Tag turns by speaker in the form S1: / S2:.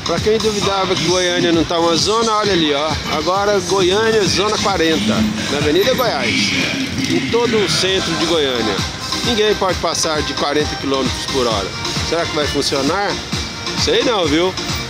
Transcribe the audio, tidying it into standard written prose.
S1: Para quem duvidava que Goiânia não está uma zona, olha ali, ó. Agora Goiânia, zona 40, na Avenida Goiás, em todo o centro de Goiânia. Ninguém pode passar de 40 km por hora. Será que vai funcionar? Sei não, viu?